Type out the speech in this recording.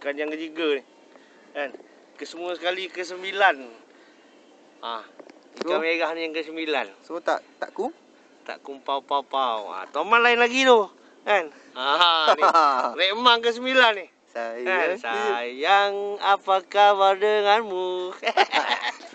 Bukan yang ketiga ni. Kan? Kesemua sekali ke-9. Ikan merah ni yang ke-9. So tak kum? Tak kumpau pau. Toman lain lagi tu. Kan? Ni. Remang ke-9 ni. Sayang. Sayang, apa kabar denganmu?